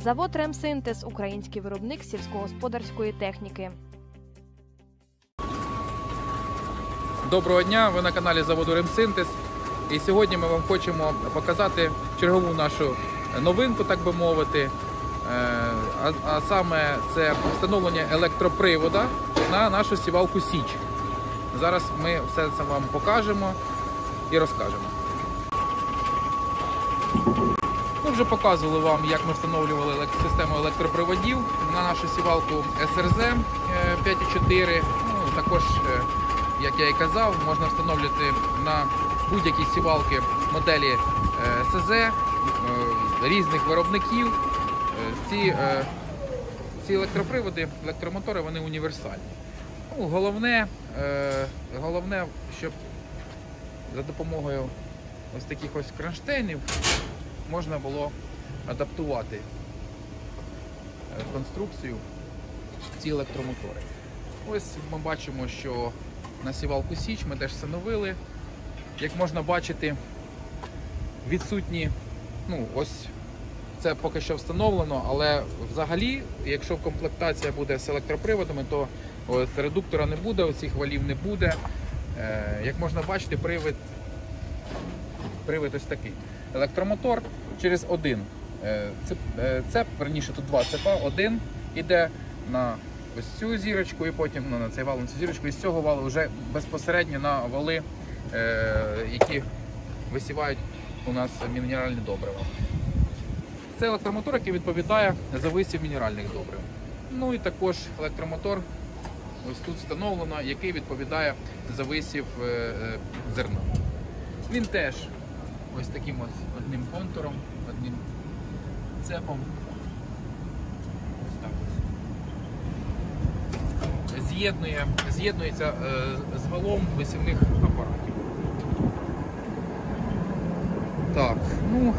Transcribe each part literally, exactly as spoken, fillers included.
Завод «Ремсинтез» – український виробник сільськогосподарської техніки. Доброго дня! Ви на каналі заводу «Ремсинтез». І сьогодні ми вам хочемо показати чергову нашу новинку, так би мовити. А, а саме це встановлення електропривода на нашу сівалку Січ. Зараз ми все це вам покажемо і розкажемо. Ми вже показували вам, як ми встановлювали систему електроприводів на нашу сівалку ес ер зет п'ять і чотири. Ну, також, як я і казав, можна встановлювати на будь-які сівалки моделі ес ес зет різних виробників. Ці, ці електроприводи, електромотори, вони універсальні. Ну, головне, головне, щоб за допомогою ось таких ось кронштейнів можна було адаптувати конструкцію ці електромотори. Ось ми бачимо, що на сівалку Січ ми теж встановили. Як можна бачити, відсутні, ну ось це поки що встановлено, але взагалі, якщо комплектація буде з електроприводами, то ось редуктора не буде, оцих валів не буде. Як можна бачити, привід, привід ось такий. Електромотор через один цеп, верніше тут два цепа, один іде на ось цю зірочку і потім ну, на цей вал, на цю зірочку, і з цього валу вже безпосередньо на вали, які висівають у нас мінеральні добрива. Це електромотор, який відповідає за висів мінеральних добрив. Ну і також електромотор ось тут встановлено, який відповідає за висів зерна. Він теж ось таким ось одним контуром, одним цепом. Ось так ось. З'єднує, з'єднується з валом висівних апаратів. Так, ну,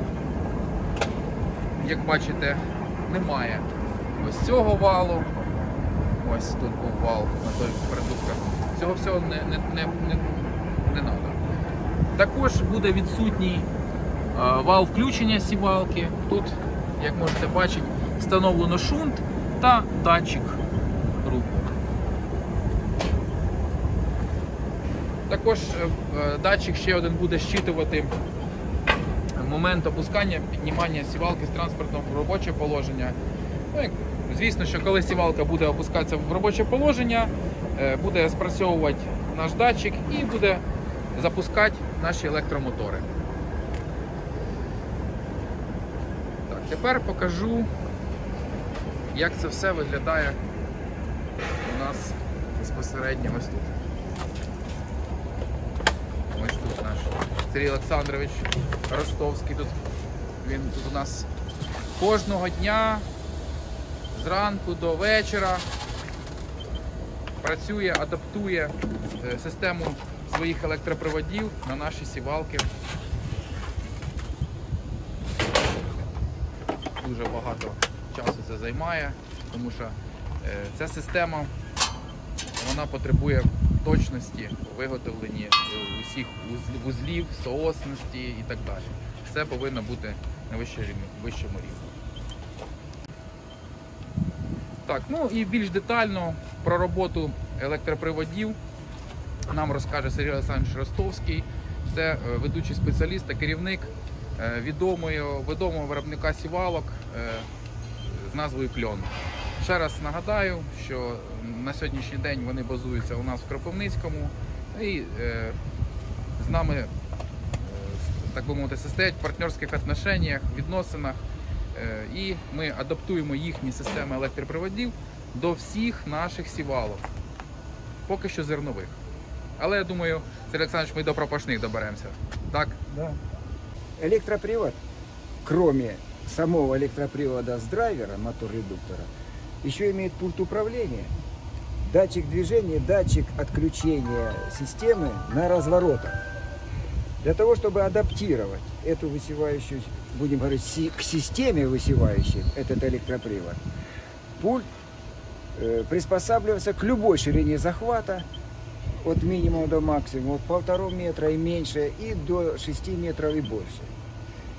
як бачите, немає ось цього валу. Ось тут був вал на той редуктор. Цього всього не, не, не, не, не треба. Також буде відсутній а, вал включення сівалки. Тут, як можете бачити, встановлено шунт та датчик руху. Також а, датчик ще один буде щитувати момент опускання, піднімання сівалки з транспортного в робоче положення. Ну, звісно, що коли сівалка буде опускатися в робоче положення, буде спрацьовувати наш датчик і буде запускати наші електромотори. Так, тепер покажу, як це все виглядає у нас безпосередньо ось тут. Ось тут наш Сергій Олександрович Ростовський. Тут, він тут у нас кожного дня зранку до вечора працює, адаптує систему своїх електроприводів на наші сівалки. Дуже багато часу це займає, тому що ця система, вона потребує точності у виготовленні усіх вузлів, соосності і так далі. Все повинно бути на вищому рівні. Так, ну і більш детально про роботу електроприводів нам розкаже Сергій Олександрович Ростовський. Це ведучий спеціаліст та керівник відомого, відомого виробника сівалок з назвою Кльон. Ще раз нагадаю, що на сьогоднішній день вони базуються у нас в Кропивницькому і е, з нами, е, так би мовити, состоять в партнерських відношеннях, відносинах, е, і ми адаптуємо їхні системи електроприводів до всіх наших сівалок, поки що зернових. Але я думаю, Сергій Олександрович, ми до пропашних доберемося. Так? Да. Электропривод, кроме самого электропривода с драйвера, мотор-редуктора, еще имеет пульт управления, датчик движения, датчик отключения системы на разворотах. Для того, чтобы адаптировать эту высевающую, будем говорить, к системе высевающей этот электропривод, пульт э, приспосабливается к любой ширине захвата, от минимума до максимума, от полтора метра и меньше, и до шести метров и больше.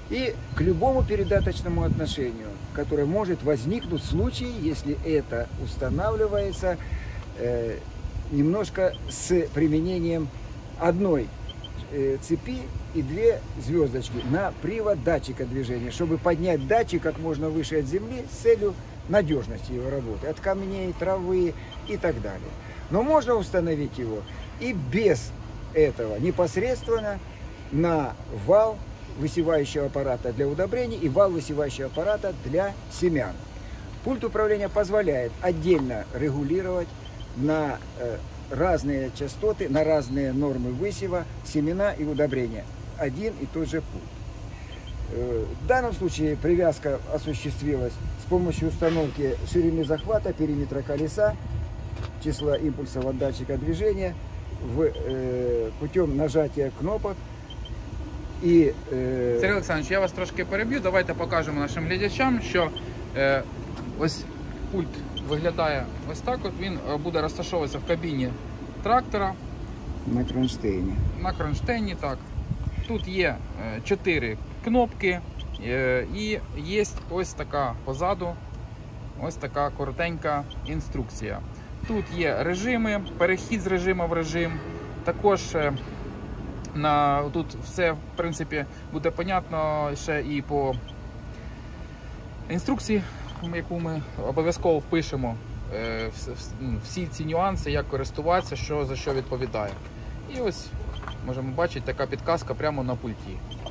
и к любому передаточному отношению, которое может возникнуть в случае, если это устанавливается э, немножко с применением одной э, цепи и две звездочки на привод датчика движения, чтобы поднять датчик как можно выше от земли с целью надежности его работы, от камней, травы и так далее. Но можно установить его и без этого непосредственно на вал высевающего аппарата для удобрений и вал высевающего аппарата для семян. Пульт управления позволяет отдельно регулировать на э, разные частоты, на разные нормы высева семена и удобрения. Один и тот же пульт. Э, в данном случае привязка осуществилась с помощью установки ширины захвата, периметра колеса, числа импульсов от датчика движения, в, э, путем нажатия кнопок. І, е... Сергій Олександрович, я вас трошки переб'ю. Давайте покажемо нашим глядачам, що е, ось пульт виглядає ось так. От він буде розташовуватися в кабіні трактора. На кронштейні. На кронштейні, так. Тут є чотири кнопки е, і є ось така позаду, ось така коротенька інструкція. Тут є режими, перехід з режиму в режим. Також е, На, тут все, в принципі, буде понятно ще і по інструкції, яку ми обов'язково впишемо, е, всі ці нюанси, як користуватися, що за що відповідає. І ось можемо бачити така підказка прямо на пульті.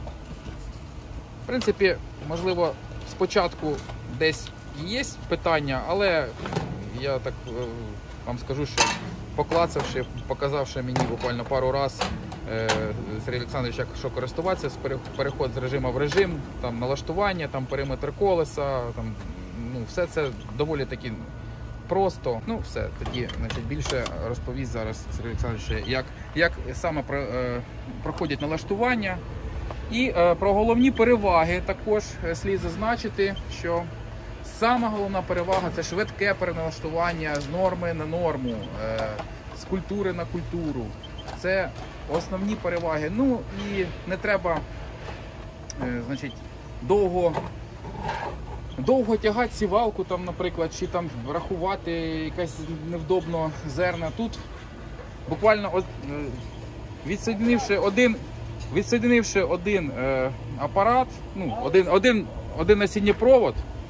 В принципі, можливо, спочатку десь є питання, але я так е, вам скажу, що поклацавши, показавши мені буквально пару разів, Сергій Олександрович, як що користуватися, переход з режиму в режим, там налаштування, там периметр колеса, там, ну, все це доволі таки просто. Ну, все, тоді, значить, більше розповість зараз Сергій Олександрович, як, як саме про, е, проходять налаштування. І е, про головні переваги також слід зазначити, що сама головна перевага – це швидке переналаштування з норми на норму, е, з культури на культуру. Це основні переваги. Ну і не треба е, значить, довго, довго тягати сівалку, там, наприклад, чи там рахувати якесь невдобно зерна. Тут буквально от, е, відсоединивши один, відсоединивши один е, апарат, ну, один, один, один насіннєпровод,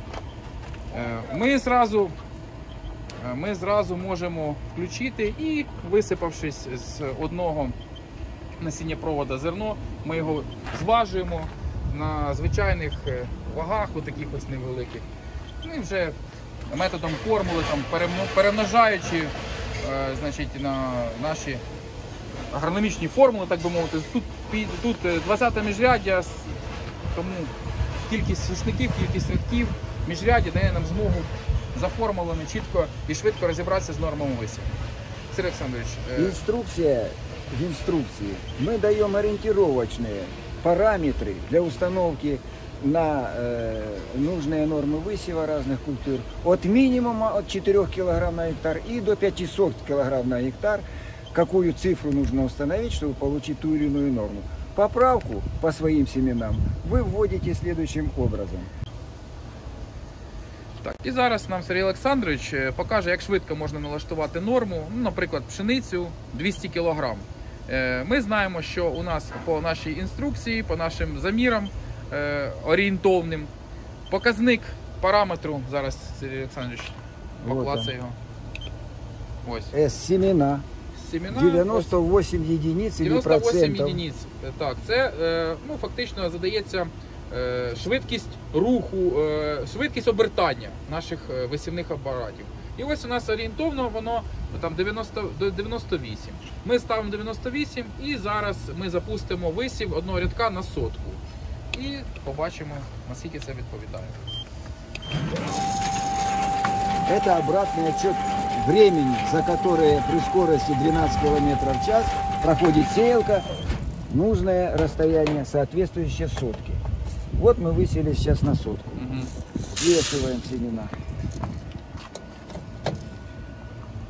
е, ми зразу Ми зразу можемо включити і, висипавшись з одного насіннєпровода зерно, ми його зважуємо на звичайних вагах, таких ось невеликих. Ну і вже методом формули, там, перемножаючи значить, на наші агрономічні формули, так би мовити, тут, тут двадцяте міжряддя, тому кількість сушників, кількість рядків міжряддя дає нам змогу за формулами чітко і швидко розібратися з нормами висіву. Сергій Олександрович. Инструкция, в инструкции мы даем ориентировочные параметры для установки на э, нужные нормы высева разных культур. От минимума от четырёх килограмм на гектар и до пятисот килограмм на гектар, какую цифру нужно установить, чтобы получить ту или иную норму. Поправку по своим семенам вы вводите следующим образом. Так, і зараз нам Сергій Олександрович покаже, як швидко можна налаштувати норму, ну, наприклад, пшеницю двісті кілограм. Ми знаємо, що у нас по нашій інструкції, по нашим замірам е, орієнтовним, показник параметру, зараз Сергій Олександрович поклацає його. Ось. С семена. Семена девяносто восемь единиц или девяносто восемь процентов. единиць. Так, це е, ну, фактично задається швидкість руху, швидкість обертання наших висівних апаратів. І ось у нас орієнтовно воно там дев'яносто до дев'яноста вісім. Ми ставимо дев'яносто вісім і зараз ми запустимо висів одного рядка на сотку. І побачимо, наскільки це відповідає. Это обратный отчет времени, за которое при скорости двенадцать километров в час проходит сеялка, нужное расстояние, соответствующее сотке. Вот мы высели сейчас на сотку. Угу. Вешиваем семена.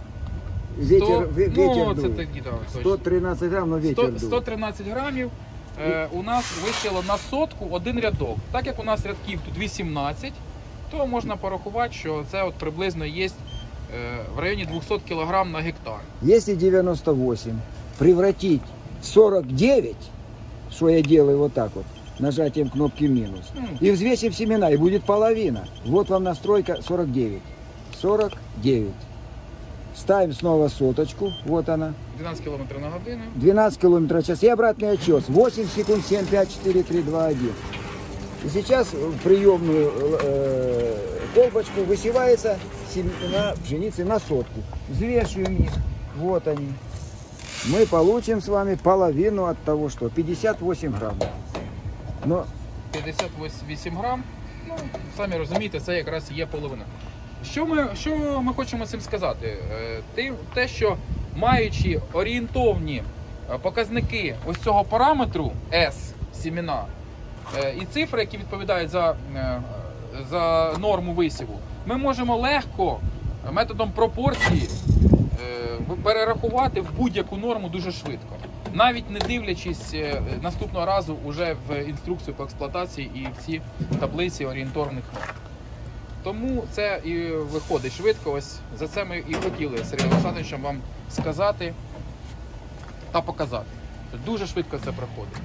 Ветер, сто, ветер ну, дует. це такі, да, сто тринадцать грамм, но ветер сто, дует. сто тринадцять грамів. е, у нас висіло на сотку один рядок. Так як у нас рядків тут вісімнадцять, то можна порахувати, що це от приблизно є е, в районі двісті кілограм на гектар. Если девяносто восемь превратить в сорок девять, что я делаю вот так вот, нажатием кнопки минус, и взвесим семена, и будет половина. Вот вам настройка сорок девять. сорок девять. Ставим снова соточку, вот она. дванадцять кілометрів на годину. двенадцать километров в час. И обратный отчет. восемь секунд, семь, пять, четыре, три, два, один. И сейчас в приемную э, колбочку высевается семена пшеницы на сотку. Взвешиваем их. Вот они. Мы получим с вами половину от того, что пятьдесят восемь грамм. Но п'ятдесят вісім грам. Ну, самі розумієте, це якраз є половина. Що ми, що ми хочемо цим сказати? Те, те, що маючи орієнтовні показники ось цього параметру S, сімена, і цифри, які відповідають за, за норму висіву, ми можемо легко методом пропорції перерахувати в будь-яку норму дуже швидко. Навіть не дивлячись наступного разу уже в інструкцію по експлуатації і в ці таблиці орієнтовних норм. Тому це і виходить швидко. Ось за це ми і хотіли з Сергієм Олександровичем вам сказати та показати. Дуже швидко це проходить.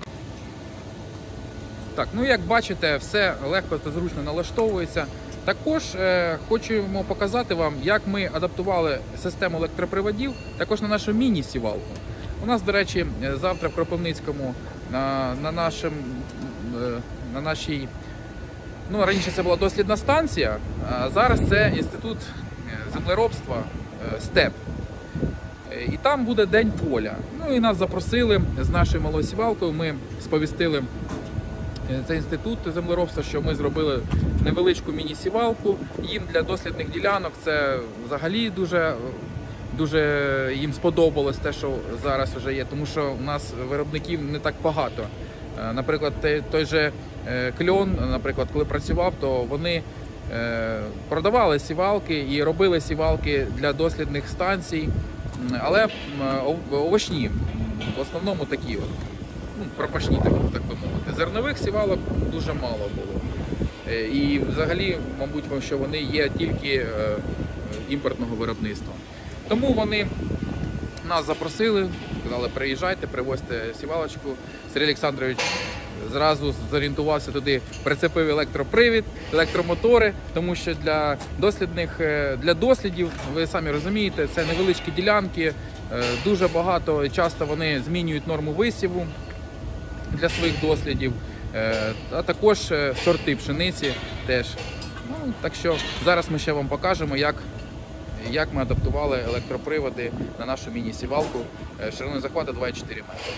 Так, ну як бачите, все легко та зручно налаштовується. Також е, хочемо показати вам, як ми адаптували систему електроприводів також на нашу міні-сівалку. У нас, до речі, завтра в Кропивницькому на, на, нашим, на нашій, ну раніше це була дослідна станція, а зараз це інститут землеробства СТЕП. І там буде День поля. Ну і нас запросили з нашою малою сівалкою, ми сповістили цей інститут землеробства, що ми зробили невеличку міні-сівалку. Їм для дослідних ділянок це взагалі дуже, дуже їм сподобалось те, що зараз вже є, тому що у нас виробників не так багато. Наприклад, той же Кльон, наприклад, коли працював, то вони продавали сівалки і робили сівалки для дослідних станцій, але овочні, в основному такі от. Ну, пропашні, так, так би мовити. Зернових сівалок дуже мало було. І взагалі, мабуть, що вони є тільки імпортного виробництва. Тому вони нас запросили, сказали, приїжджайте, привозьте сівалочку. Сергій Олександрович зразу зорієнтувався туди, прицепив електропривід, електромотори, тому що для дослідних, для дослідів, ви самі розумієте, це невеличкі ділянки, дуже багато, часто вони змінюють норму висіву для своїх дослідів, а також сорти пшениці теж. Ну, так що зараз ми ще вам покажемо, як, як ми адаптували електроприводи на нашу міні-сівалку шириною захвату два і чотири метри.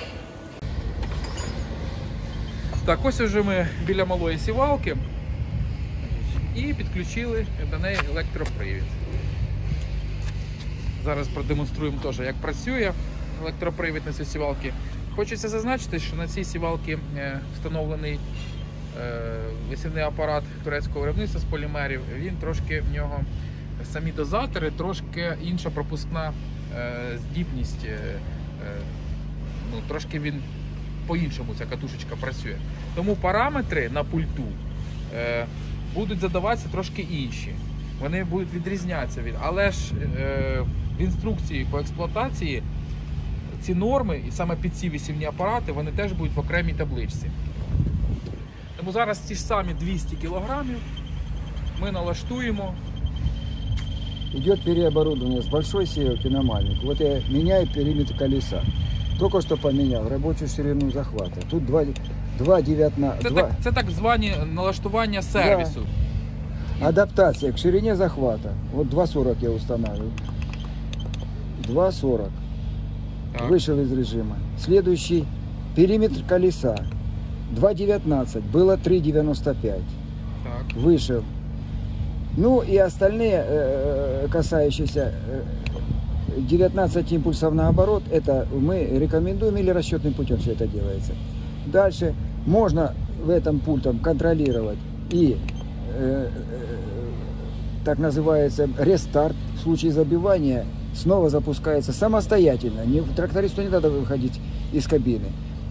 Так, ось вже ми біля малої сівалки і підключили до неї електропривід. Зараз продемонструємо теж, як працює електропривід на цій сівалці. Хочеться зазначити, що на цій сівалці встановлений висівний апарат турецького виробництва з полімерів. Він трошки, в нього самі дозатори, трошки інша пропускна здібність. Ну, трошки він по-іншому, ця катушечка працює. Тому параметри на пульту будуть задаватися трошки інші. Вони будуть відрізнятися від. Але ж в інструкції по експлуатації ці норми, і саме під ці висівні апарати, вони теж будуть в окремій табличці. Тому зараз ті ж самі двісті кілограмів ми налаштуємо. Идет переоборудование с большой сеялки на маленькую. Вот я меняю периметр колеса. Только что поменял рабочую ширину захвата. Тут два девятнадцать. Це, так, це так звані налаштування сервісу. Да. Адаптация к ширине захвата. Вот два сорок я устанавливаю. два сорок. Так. Вышел из режима. Следующий периметр колеса. два девятнадцать. Было три девяносто пять. Так. Вышел. Ну и остальные, э, касающиеся э, девятнадцать импульсов наоборот, это мы рекомендуем или расчетным путем все это делается. Дальше можно в этом пультом контролировать и э, э, так называется рестарт. В случае забивания снова запускается самостоятельно. Не, трактористу не надо выходить из кабины.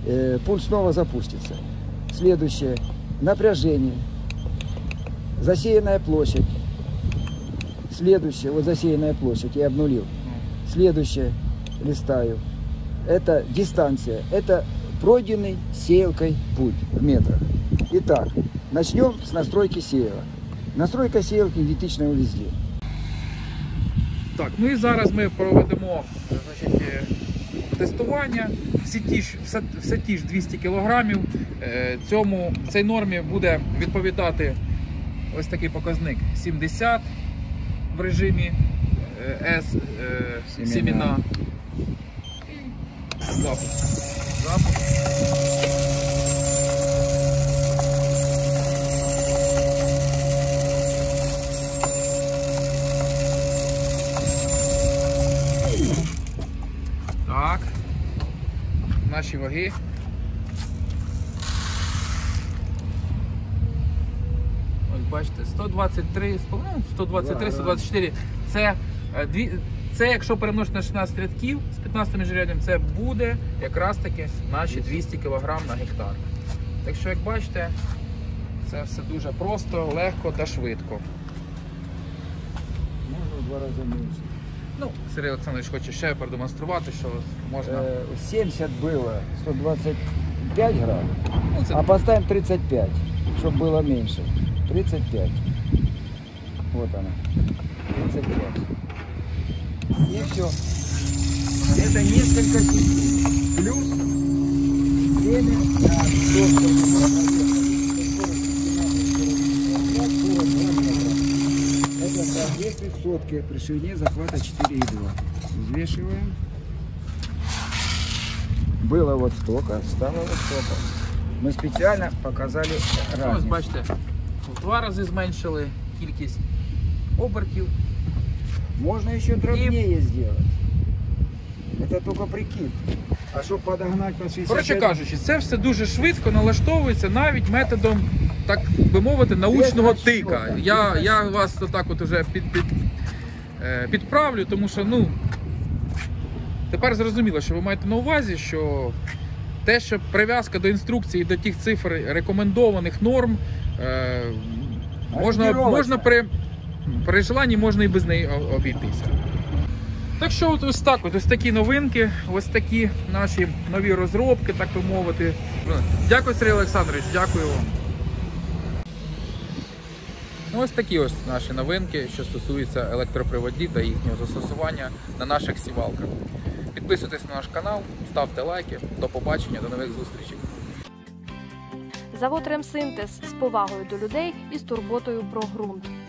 э, пульт снова запустится. Следующее. Напряжение. Засеянная площадь. Следующее. Вот засеянная площадь. Я обнулил. Следующее. Листаю. Это дистанция. Это пройденный сеялкой путь в метрах. Итак, начнем с настройки сеялок. Настройка сеялки идентична везде. Так, ну і зараз ми проведемо, значить, е, тестування. Всі ті ж, все, все ті ж двісті кілограмів. Е, Цьому, цій нормі буде відповідати ось такий показник сімдесят в режимі е, S е, семена. І запуск. Запуск. Так, наші ваги. Ось бачите, сто двадцять три, ну, сто двадцять три, сто двадцять чотири. Це, е, дві, це якщо перемножити на шістнадцять рядків з п'ятнадцятим міжряддям, це буде якраз таки наші двісті кілограм на гектар. Так що, як бачите, це все дуже просто, легко та швидко. Можно в два раза меньше. Ну, Сергій Олександрович хоче ще продемонструвати, що можна. Э, семьдесят было, сто двадцать пять грамм. Ну, це... А поставим тридцать пять, чтобы было меньше. тридцать пять. Вот она. тридцать пять. И все. Это несколько секунд. Плюс время на это соответствует сотке при ширине захвата четыре и два. Взвешиваем. Было вот столько, стало вот столько. Мы специально показали Ось разницу. бачите, в два рази зменшили кількість обертів. Можно еще дробнее сделать. Это только прикид. А чтобы подогнать по шестьдесят Коротше пять... кажучи, це все дуже швидко налаштовується навіть методом, так би мовити, научного Без тика. расчета, Я, без я вас отак от уже під, під, е, підправлю, тому що, ну, тепер зрозуміло, що ви маєте на увазі, що те, що прив'язка до інструкції, до тих цифр рекомендованих норм, е, можна, Ориентировочно. можна при, при желанні можна і без неї о- обійтися. Так що от ось так, от, ось такі новинки, ось такі наші нові розробки, так би мовити. Дякую, Сергій Олександрович, дякую вам. Ну, ось такі ось наші новинки, що стосуються електроприводів та їхнього застосування на наших сівалках. Підписуйтесь на наш канал, ставте лайки. До побачення, до нових зустрічей. Завод «Ремсинтез» з повагою до людей і з турботою про ґрунт.